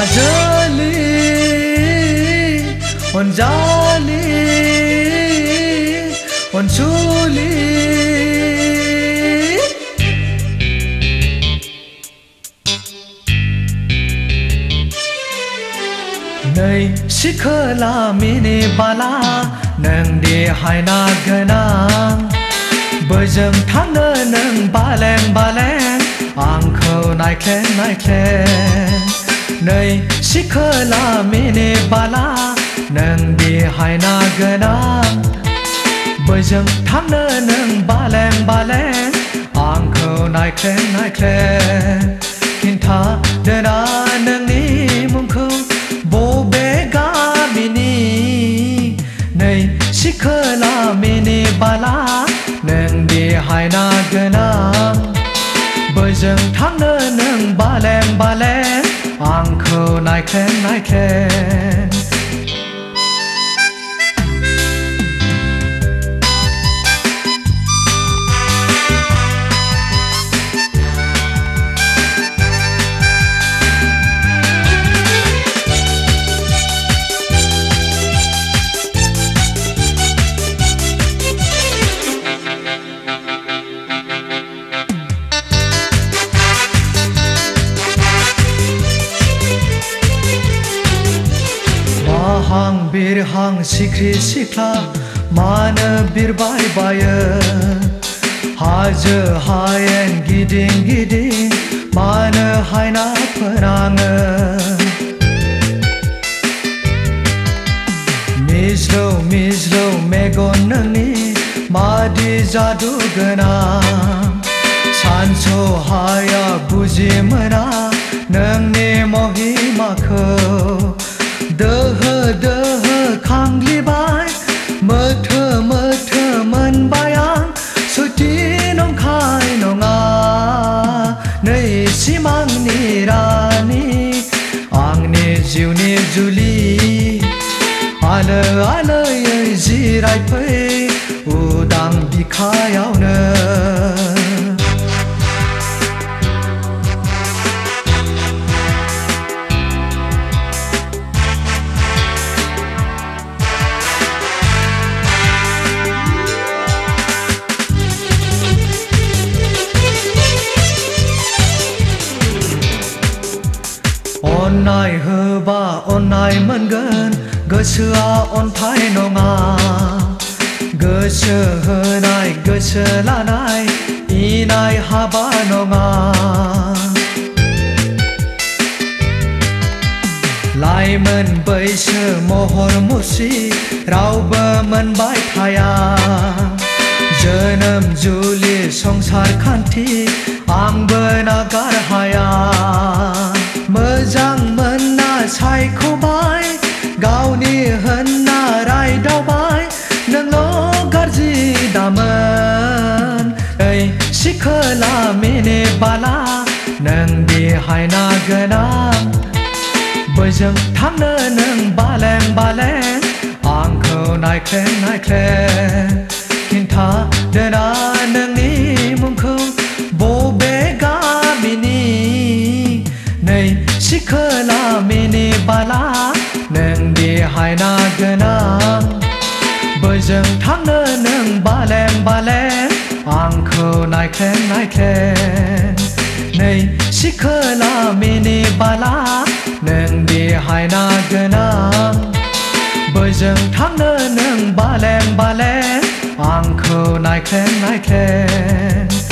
Ajali on jali on chuli Nay sikhala mini bala nang di haina ganang Bajang thangna nang baleng baleng angkho nai klen Nay sikhala mini bala nang di haina ganang Bajang thangna nang baleng baleng angkho nai klen Kinta dana nang ni mungkho Bobega mini Nay sikhala mini bala nang di haina ganang Bajang thangna nang baleng baleng angkho nai klen Hang bir hang sikri sikla mana bir bay baya Haja hayen giding giding mana haina penanga Mizlo megon nani madi jadu gana Sanso haya buji mana nangni mohi makho Deh khangli bai Mơ thơ man bayang Suti nong khai nonga Nei simang ni rani Ang ni jiu ni juli Ale zirai pei Udang bikayau ne Onnai heba onnai moनगोन गोसोआ अन्थाइ नङा गोसो होनाय गोसो लानाय इनाय हाबा नङा लाइमोन बैसो महर मुसि रावबो मोनबाय थाया जोनोम जुलि संसार खान्थि आंबो नागार हाया मोजां मोनना सायख'बाय गावनि होनना रायदावबाय नोंल' गाज्रि दामोन ओइ सिखोला मिनि बाला नों बेहायना गोनां बैजों थांनो नों बालें बालें आंखौ नायख्लें खिन्थादोना नोंनि मुंखौ बबे गामिनि नै सिखोला मिनि बाला नों बेहायना गोनां बैजों थांनो नों बालें बालें आंखौ नायख्लें नै सिखोला मिनि बाला नों बेहायना गोनां बैजों थांनो नों बालें बालें आंखौ नायख्लें